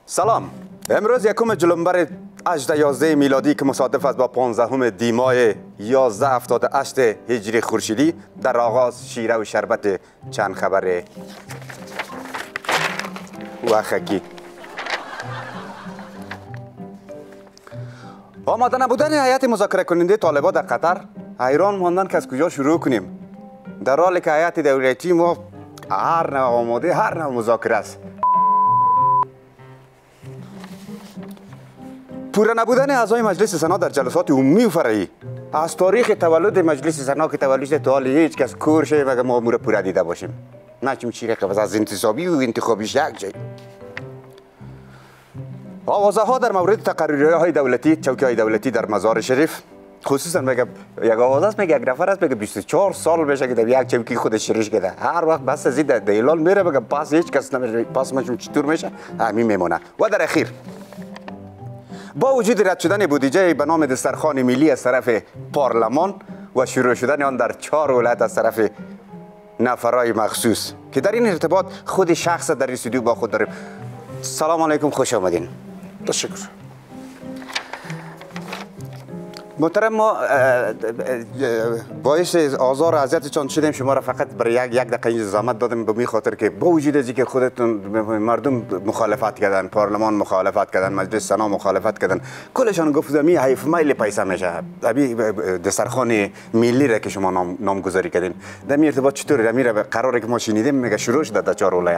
سلام. امروز یکم جلنبر 8/11 میلادی که مصادف است با 15 دی ماه 1178 هجری خورشیدی در آغاز شیره و شربت چند خبر وخکی. آماده نبودن هیئت مذاکره کننده طالبان در قطر، حیران ماندن که از کجا شروع کنیم، در حالی که هیئت دولتی ما هر نوع آماده هر نوع مذاکره است. پوره نبودن اعضای مجلس سنا در جلسات عمومی و فرعی از تاریخ تولد مجلس سنا که تولدش تا حال هیچ کس کور شه مگه ما امور پوره دیده باشیم، نه چون چیره که از انتصابی و انتخابیش یک جای. آوازه ها در مورد تقرریه های دولتی، چوکی های دولتی در مزار شریف، خصوصا میگه یک آوازه است، میگه یک نفر است میگه 24 سال بشه که در یک چوکی خودش شریش کرده، هر وقت بس از این دیلال میره میگه پاس هیچ کس نمیره، پاس ماشون چطور میشه همین میمونه. و در اخیر با وجود رد شدن بودجه به نام دسترخوان ملی از طرف پارلمان و شروع شدن آن در 4 ولایت از طرف نفرای مخصوص که در این ارتباط خود شخص در استودیو با خود داریم. سلام علیکم، خوش آمدین. تشکر. محترم، ما باعث آزار و اذیتتان شدیم، شما را فقط برای یک دقیقه زحمت دادیم به می خاطر که با وجود از اینکه خودتون مردم مخالفت کردن، پارلمان مخالفت کردن، مجلس سنا مخالفت کردن، کلشان گفتم می حیف میل پیسه میشه. ابی دسترخوان ملی را که شما نامگذاری کردین، در این ارتباط چطوری؟ در این قراره که ما شنیدیم میگه شروع شده در 4 ولایت.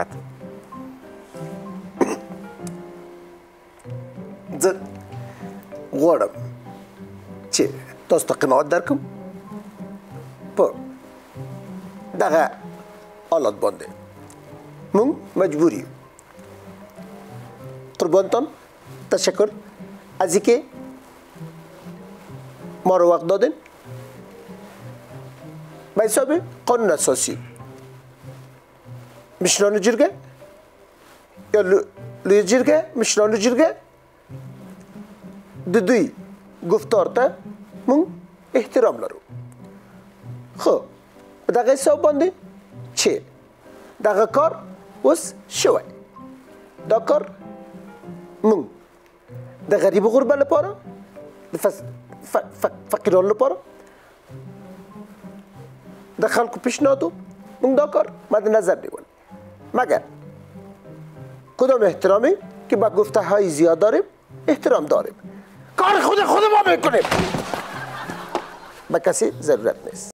غواړم چې تاسو ته قناعت درکم په دغه حالات باندې موږ مجبور یو. قربانتان تشکر از اینکه ما رو وقت دادین. به حساب قانون اساسی مشران جرگه یا لوی جرگه، مشران جرگه د دوی گفتار ته مونږ احترام لرو. خو په دغه حساب باندې چې دغه کار اوس شوی، دا کار مونږ د غریب غربه لپاره، د فقیرانو لپاره، د خلکو پیشنهادو مونږ دا کار مد نظر نیول، مگر کدام احترامی که با گفته های زیاد داریم احترام داریم. کار خود ما میکنیم، به کسی ضرورت نیست.